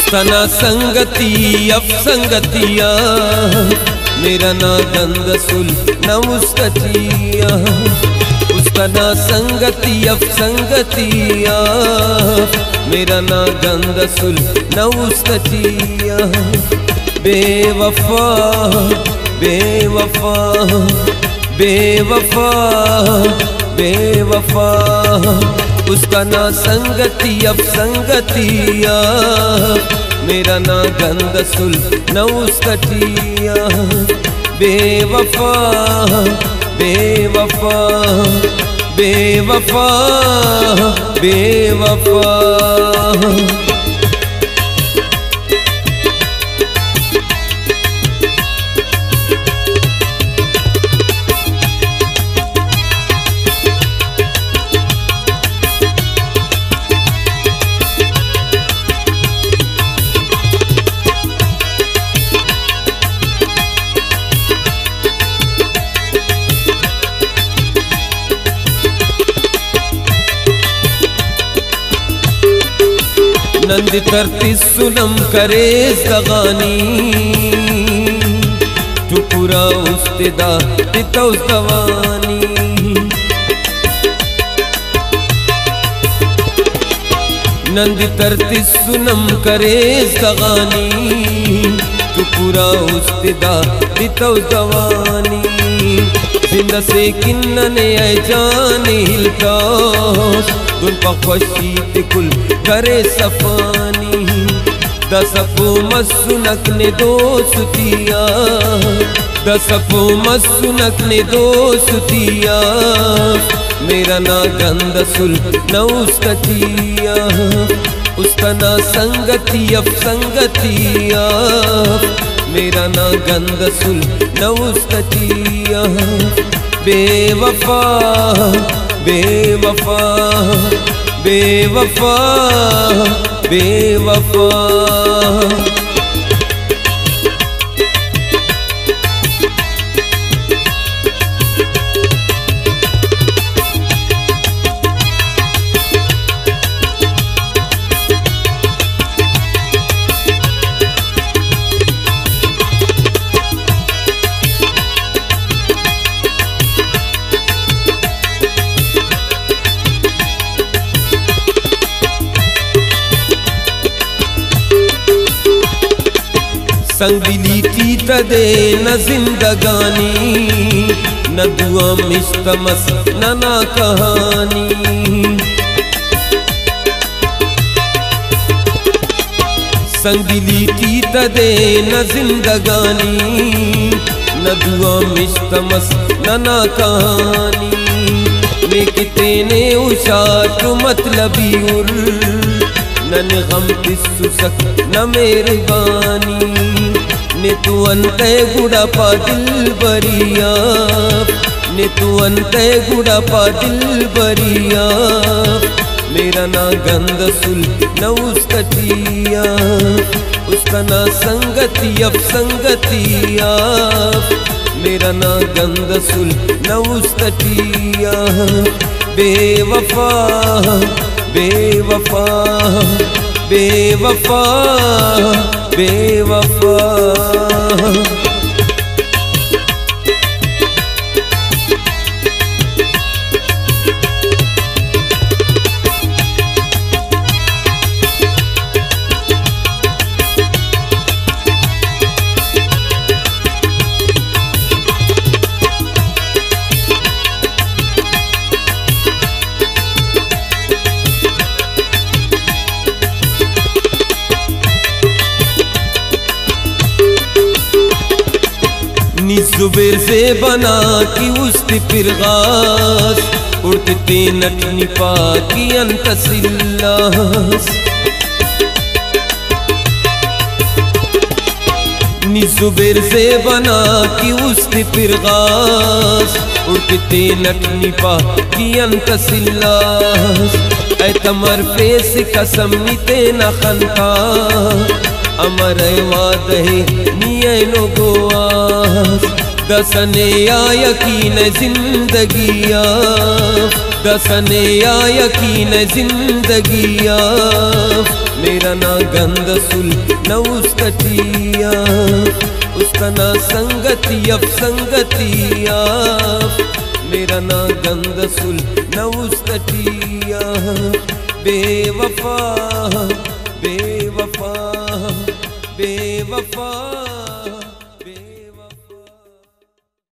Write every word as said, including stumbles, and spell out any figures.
उसतना संगती अफ संगतिया मेरा ना गंद सुल न उसकतिया। उसतना संगती अफ संगतिया मेरा ना गंद सुल न उसकतिया। बेवफा बेवफा बेवफा बेवफा उसका ना संगति अब संगतिया मेरा ना गंद सुल न उसकतिया। बेवफा बेवफा बेवफा बेवफा नंद तरती सुनम करे जगानी तू पूरा उस्तिदा पिता उस्तवानी। नंद तरती सुनम करे जगानी तू पूरा उस्तिदा पिता उस्तवानी। जिंदा से किन्नने ऐ जाने हिलता दुन पखशी तिकुल करे सफानी। दसपो मसुनक ने दोस्तिया दसपो मसुनक ने दोस्तिया मेरा ना गंद सुल न उसकतिया। उसका ना संगति अब संगतिया मेरा ना गंद सुल न उसकतिया। बेवफा बेवफा बेवफा बेवफा संग दिली तीत दे न जिंदगानी न दुआ मिस्तमस न ना कहानी। संग दिली तीत दे न जिंदगानी न दुआ मिस्तमस न ना कहानी। मैं कितने उशात मतलबी उर नन गम तिस्सुसक न मेहरबानी। ने तू अंते गुड़ा पा दिल बरिया ने तू अंते गुड़ा पा दिल बरिया मेरा ना गंद सुल न उसकतिया। उसका ना संगति अब संगतिया मेरा ना गंद सुल न उसकतिया। बेवफा बेवफा बेवफा बेवफा जुबेर से बना की उस्ती फिरगास उड़ते नटनी पा की अंतसिल्लास। नी जुबेर से बना की उस्ती फिरगास उड़ते नटनी पा की अंतसिल्लास। ऐ तमर फेस कसम निते न खनका अमर वादे निये नो गोआस। दसने या यकीन जिंदगिया दसने या यकीन जिंदगिया मेरा मेरा ना गंदसुल न उस्तटिया, उसका ना संगति अब संगतिया। मेरा ना गंदसुल न उस्तटिया, बेवफा बेवफा बेवफा।